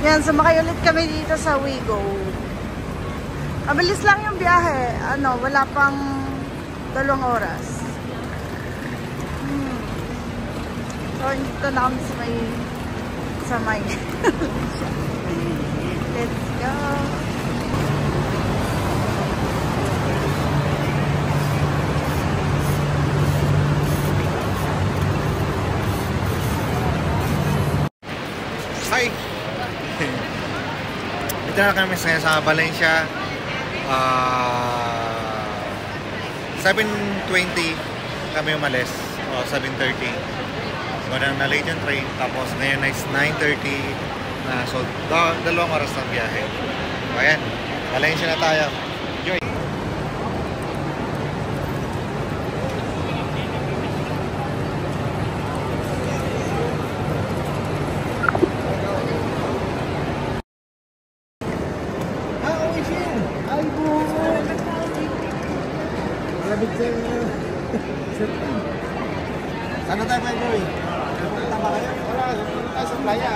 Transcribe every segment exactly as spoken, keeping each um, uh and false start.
Yan, sumakay ulit kami dito sa Wigo. Mabilis lang yung biyahe. Ano, wala pang dalawang oras. Hmm. So, dito na kami sa may sa may let's go. Hi! Dito na kami sa Valencia. Uh, seven twenty kami umalis. O seven thirty. Ganang na late yung train. Tapos ngayon is nine thirty na. So, da dalawang oras ng biyahe. So, ayan. Valencia na tayo. Enjoy! Sana tayo pa ito eh? Pupunta ba kayo? Wala, pupunta tayo sa playa.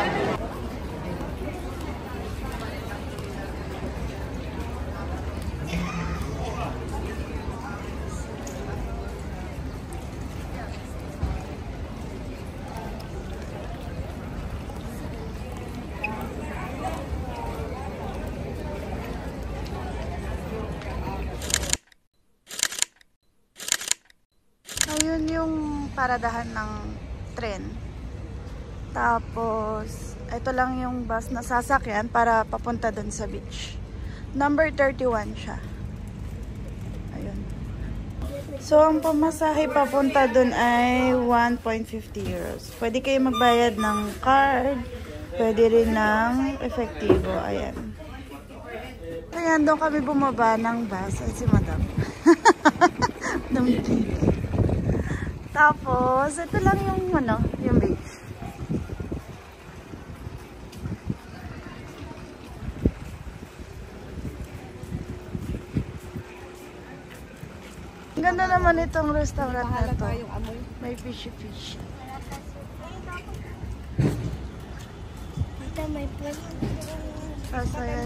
Ayun yung paradahan ng tren. Tapos, ito lang yung bus na sasakyan para papunta dun sa beach. Number thirty-one siya. Ayun. So, ang pamasahe papunta dun ay one point fifty euros. Pwede kayo magbayad ng card. Pwede rin ng efektibo. Ayan. Ayan, doon kami bumaba ng bus. Ay, si madam. Namigil. Tapos, ito lang yung, ano, yung beach. Ang ganda naman itong restaurant na to. May fishy-fish. Dito may place. Kaso yan.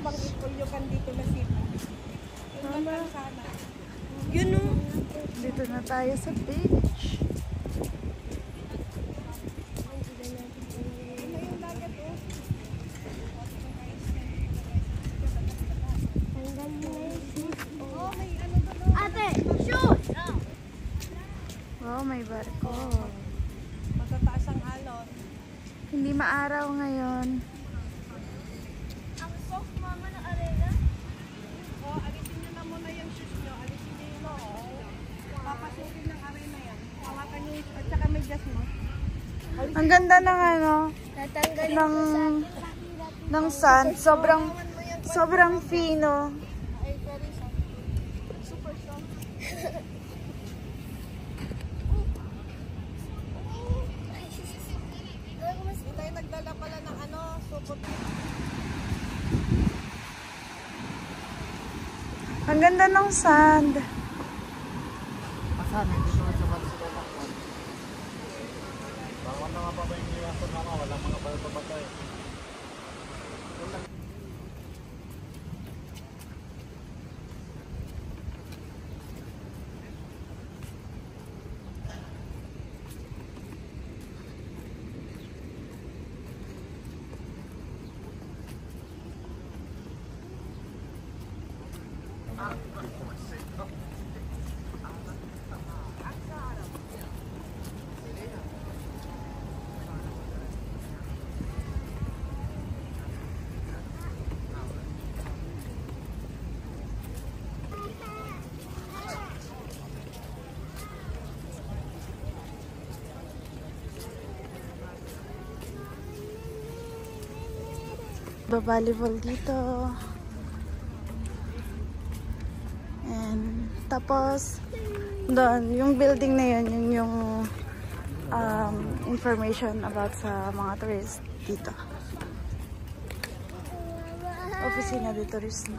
Yun o. Dito na tayo sa beach. Ate, shoot! Wow, may barko. Matataas ang alon. Hindi maaraw ngayon. Ang soft mama ng arena. O, alisin nyo na muna yung shoes nyo. Alisin nyo yung shoes nyo. Papasukin ng arena yan. Hawakan nyo at saka may gas mo. Ang ganda ng ano, ng, ng sand. Sobrang, sobrang fino. Super soft. Hindi tayo nagdala pala ng ano, super. Ang ganda ng sand. Asan, hindi naman sa Barcelona. Bawal na nga pa ba yung iwasan na nga, walang mga palatabakay. Volleyball dito. And tapos doon, yung building na yun, yun yung um, information about sa mga tourist dito. Oficina de Turismo.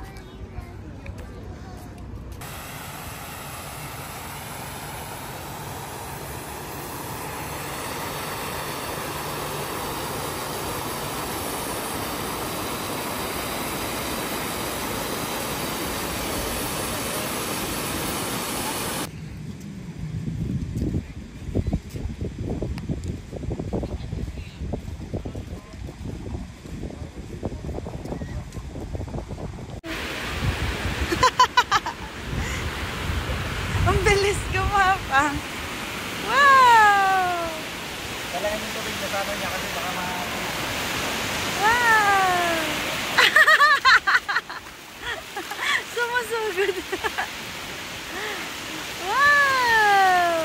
kasama niya kasi baka ma... Wow! Sumusugod. Wow!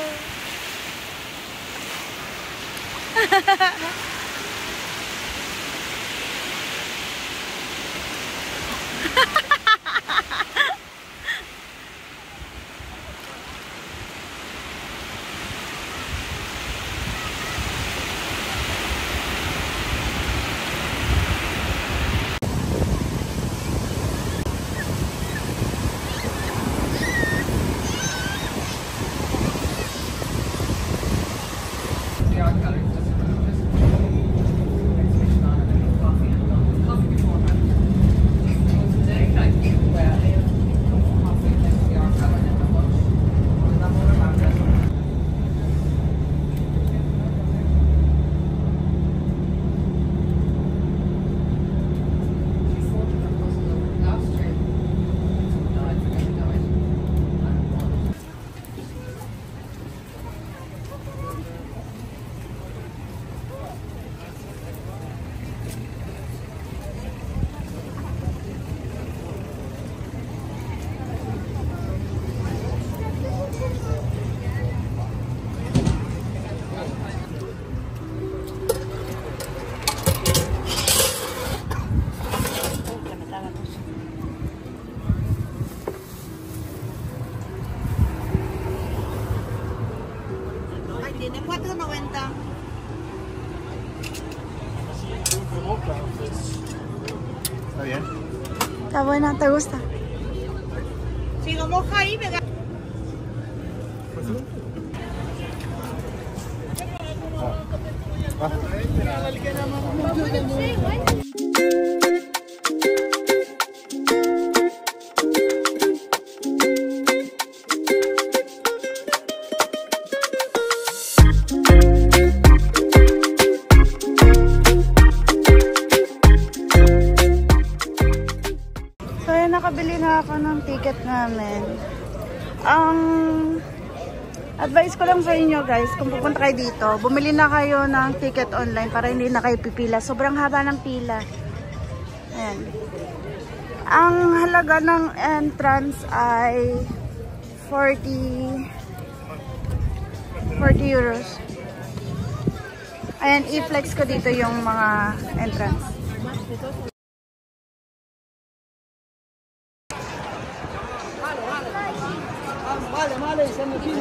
cuatro noventa. Está bien. Está buena, ¿te gusta? Si lo moja ahí, me da. Ah. So, yun, nakabili na ako ng ticket namin. Ang advice ko lang sa inyo guys, kung pupunta kayo dito, bumili na kayo ng ticket online para hindi na kayo pipila. Sobrang haba ng pila. Ayan. Ang halaga ng entrance ay forty euros. Ayan, i-flex ko dito yung mga entrance. Vale, vale, se me tiene.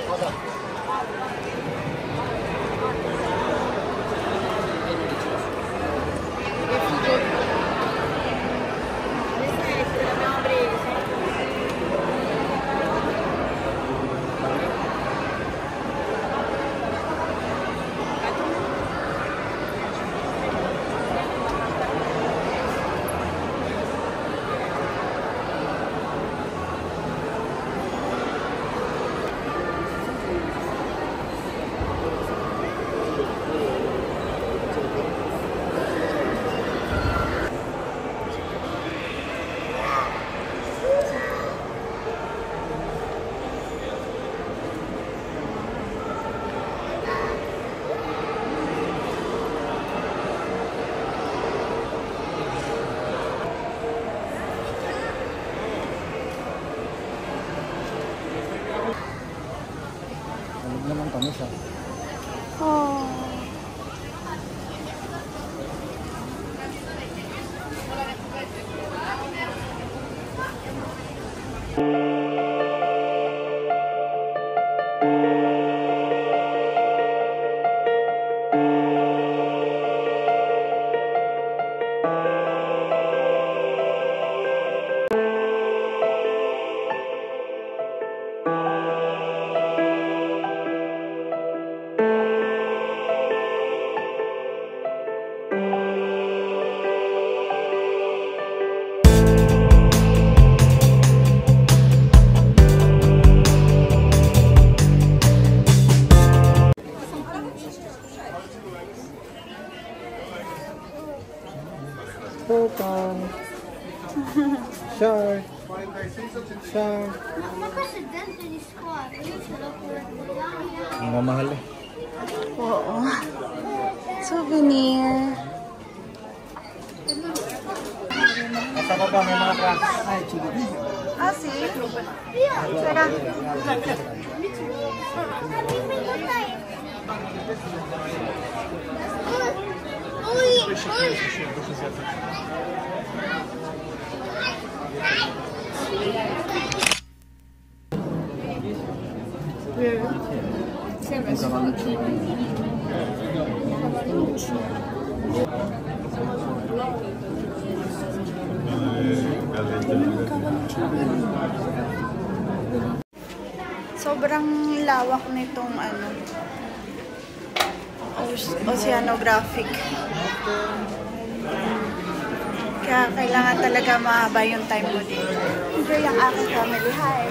Naman kami sa. Oh. Photon. Shark. Shark. Ang mamahal eh. Oo. Souvenir. Sa baba may mga cracks. Ay, chili. Ah, si? Teka. Sobrang lawak nitong ano, oceanographic. Kaya kailangan talaga mahaba yung time mo dito. Enjoy ang aking family. Hi!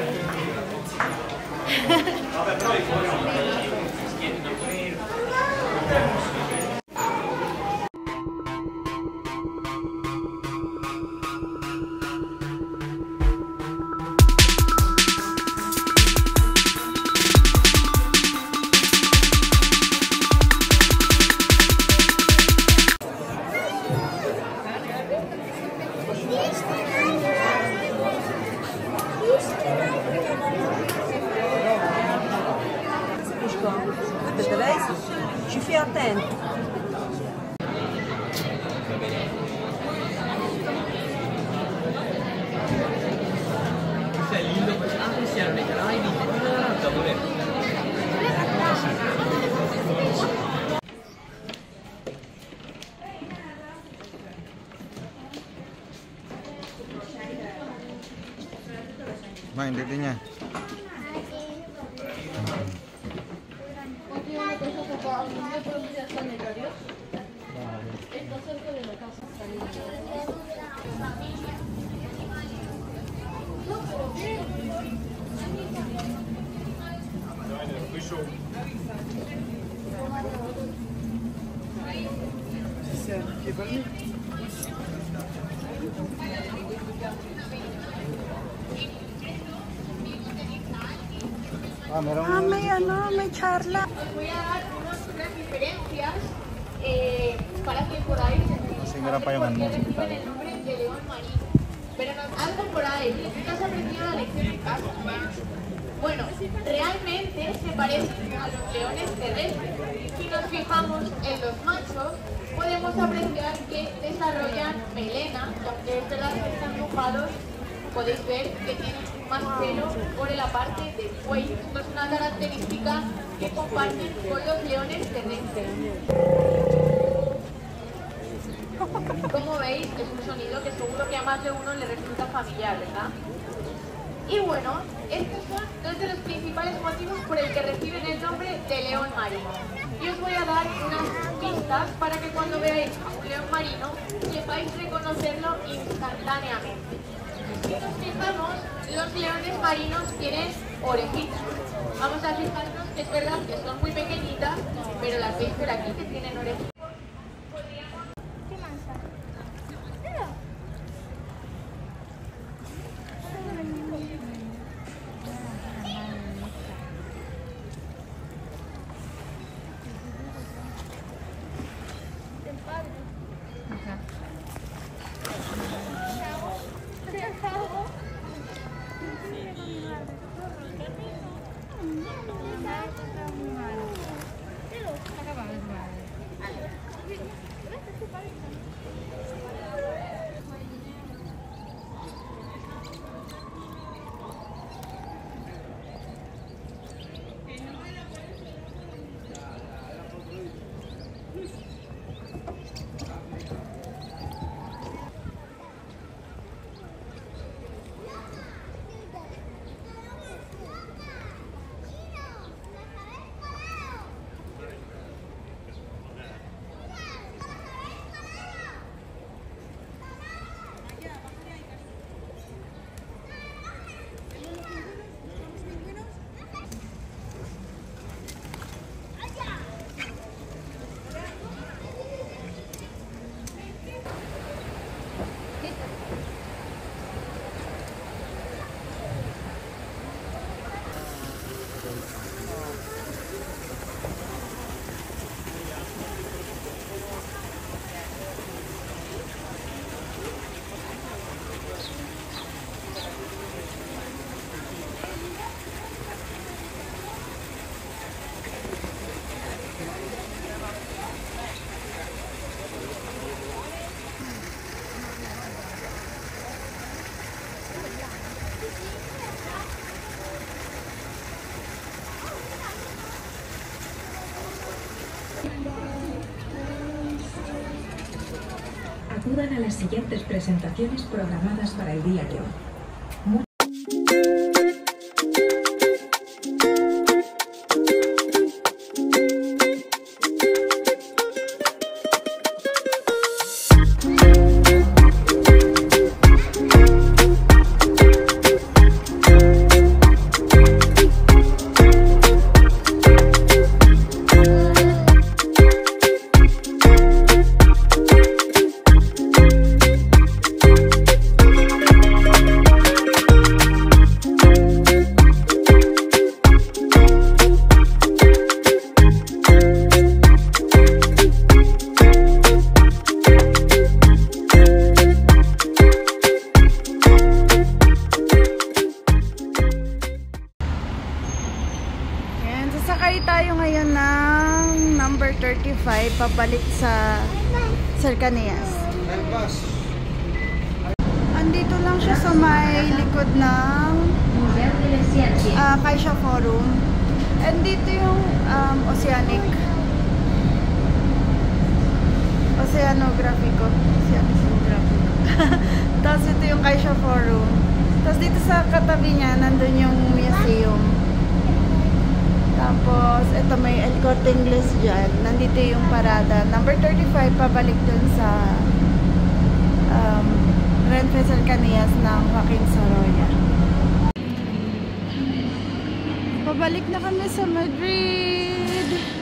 Je fais atteindre. Main dito niya. Ah, merong Ah, may ano, may charla. Voy a dar unos, unas referencias eh, para que podáis Kasi meron pa yung ano. reciben el nombre de león marino. Pero no, algo por ahí. ¿No has aprendido la lección en casa? Bueno, realmente se parecen a los leones terrestres. Si nos fijamos en los machos, podemos apreciar que desarrollan melena, y aunque es verdad que están mojados, podéis ver que tienen más pelo por la parte del cuello. Esto es una característica que comparten con los leones terrestres. Como veis, es un sonido que seguro que a más de uno le resulta familiar, ¿verdad? Y bueno, estos son dos de los principales motivos por el que reciben el nombre de león marino. Y os voy a dar unas pistas para que cuando veáis a un león marino sepáis reconocerlo instantáneamente. Si nos fijamos, los leones marinos tienen orejitas. Vamos a fijarnos que es verdad que son muy pequeñitas, pero las veis por aquí que tienen orejitas. acudan a las siguientes presentaciones programadas para el día de hoy. Sasakay tayo ngayon ng number thirty-five pabalik sa Cercanías. Andito lang siya sa may likod ng uh, Caixa Forum. And dito yung um, Oceanic Oceanographico Oceanographico Tapos ito yung Caixa Forum. Tapos dito sa katabi niya nandun yung museum. Tapos, ito may El Corte Inglés dyan. Nandito yung parada. Number thirty-five, pabalik dun sa um, Renfe Cercanías ng Joaquin Sorolla. Pabalik na kami sa Madrid.